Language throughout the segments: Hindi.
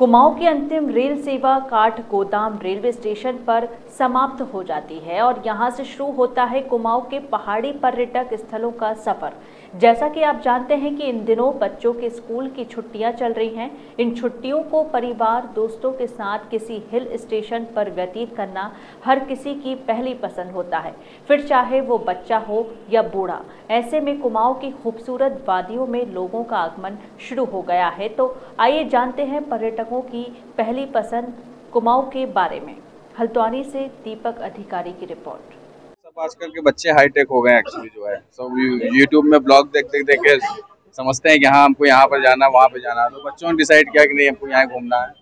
कुमाऊं की अंतिम रेल सेवा काठगोदाम रेलवे स्टेशन पर समाप्त हो जाती है और यहां से शुरू होता है कुमाऊं के पहाड़ी पर्यटक स्थलों का सफर। जैसा कि आप जानते हैं कि इन दिनों बच्चों के स्कूल की छुट्टियां चल रही हैं। इन छुट्टियों को परिवार दोस्तों के साथ किसी हिल स्टेशन पर व्यतीत करना हर किसी की पहली पसंद होता है, फिर चाहे वो बच्चा हो या बूढ़ा। ऐसे में कुमाऊं की खूबसूरत वादियों में लोगों का आगमन शुरू हो गया है। तो आइए जानते हैं पर्यटकों की पहली पसंद कुमाऊं के बारे में। हल्द्वानी से दीपक अधिकारी की रिपोर्ट। सब आजकल के बच्चे हाईटेक हो गए एक्चुअली जो है सब यूट्यूब में ब्लॉग देख के समझते हैं कि हाँ हमको यहाँ पर जाना वहाँ पे जाना। तो बच्चों ने डिसाइड किया कि नहीं हमको यहाँ घूमना है।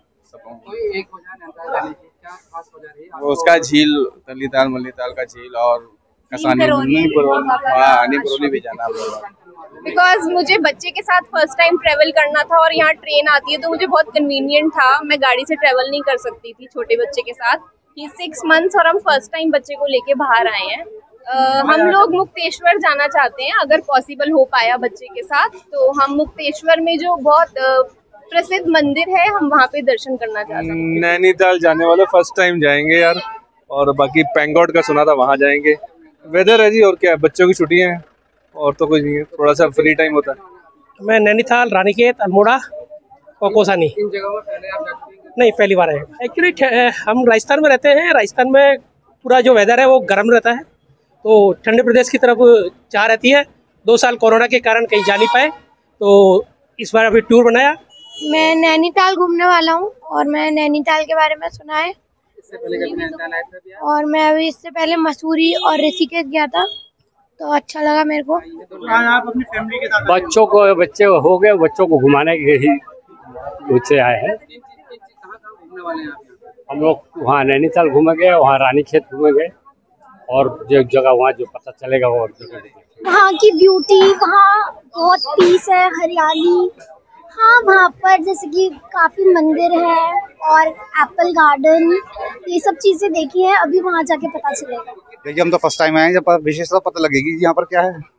वो उसका झील तलीताल मल्लीताल का झील और नीम करौली भी जाना। बिकॉज मुझे बच्चे के साथ फर्स्ट टाइम ट्रेवल करना था और यहाँ ट्रेन आती है तो मुझे बहुत कन्वीनियंट था। मैं गाड़ी से ट्रेवल नहीं कर सकती थी छोटे बच्चे के साथ। ही 6 मंथ्स और हम फर्स्ट टाइम बच्चे को लेके बाहर आए हैं। हम लोग मुक्तेश्वर जाना चाहते हैं, अगर पॉसिबल हो पाया बच्चे के साथ तो हम मुक्तेश्वर में जो बहुत प्रसिद्ध मंदिर है हम वहाँ पे दर्शन करना चाहते हैं। नैनीताल जाने वाले फर्स्ट टाइम जाएंगे यार, और बाकी पैंगोड का सुना था वहाँ जाएंगे। वेदर है जी, और क्या है, बच्चों की छुट्टियां हैं और तो कुछ नहीं है, थोड़ा सा फ्री टाइम होता है। मैं नैनीताल, रानीखेत, अल्मोड़ा और कोसानी। इन जगहों पर पहले आप नहीं, पहली बार है एक्चुअली। हम राजस्थान में रहते हैं। राजस्थान में पूरा जो वेदर है वो गर्म रहता है, तो ठंडे प्रदेश की तरफ चाह रहती है। 2 साल कोरोना के कारण कहीं जा नहीं पाए, तो इस बार अभी टूर बनाया। मैं नैनीताल घूमने वाला हूँ और मैं नैनीताल के बारे में सुना है। इससे पहले कभी नैनीताल आए थे? और मैं अभी इससे पहले मसूरी और ऋषिकेश गया था, तो अच्छा लगा मेरे को। आप अपनी फैमिली के साथ बच्चे हो गए, बच्चों को घुमाने के ही मुझसे आए हैं। घूमने वाले हैं हम लोग वहाँ नैनीताल घूमेंगे, वहाँ रानीखेत घूमेंगे और जो जगह वहाँ जो पता चलेगा वो वहाँ की ब्यूटी, वहाँ बहुत पीस है, हरियाली। हाँ, वहाँ पर जैसे कि काफी मंदिर है और एप्पल गार्डन, ये सब चीजें देखी है। अभी वहाँ जाके पता चलेगा। देखिए हम तो फर्स्ट टाइम आए हैं, जब विशेषता पता लगेगी यहाँ पर क्या है।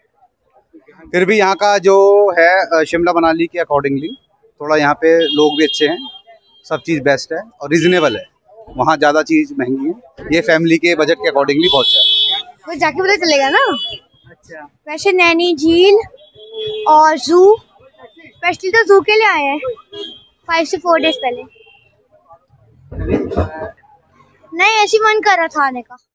फिर भी यहाँ का जो है शिमला मनाली के अकॉर्डिंगली थोड़ा यहाँ पे लोग भी अच्छे हैं, सब चीज़ बेस्ट है और रिजनेबल है। वहाँ ज़्यादा चीज़ महंगी है, ये फैमिली के बजट के अकॉर्डिंगली बहुत अच्छा है। वो जाके पता चलेगा ना। अच्छा, वैसे नैनी झील और जू, स्पेशली तो जू के लिए आए हैं 5 से 4 डेज पहले। नहीं, ऐसी मन कर रहा था आने का।